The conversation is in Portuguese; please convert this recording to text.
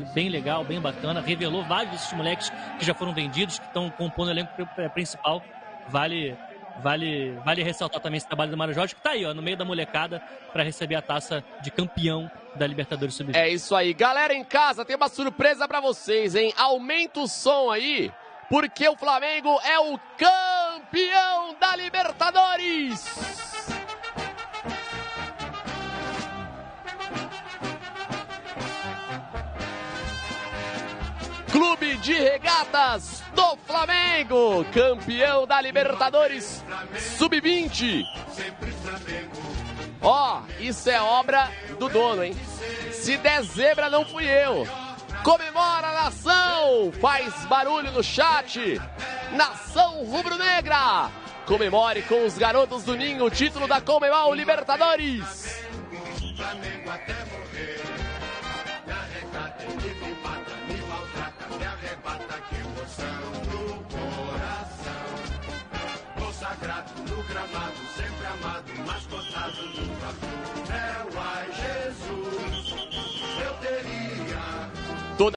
bem legal, bem bacana, revelou vários desses moleques que já foram vendidos, que estão compondo o elenco principal. Vale ressaltar também esse trabalho do Mário Jorge, que tá aí, ó, no meio da molecada, para receber a taça de campeão da Libertadores Sub-20. É isso aí. Galera em casa, tem uma surpresa para vocês, hein? Aumenta o som aí, porque o Flamengo é o campeão da Libertadores! Clube de Regatas do Flamengo, campeão da Libertadores Sub-20. Ó, isso é obra do dono, hein? Se der zebra, não fui eu. Comemora, nação! Faz barulho no chat. Nação rubro-negra! Comemore com os garotos do Ninho o título da Conmebol Libertadores. Sagrado no gramado, sempre amado, mas gostado do Fla-Flu é o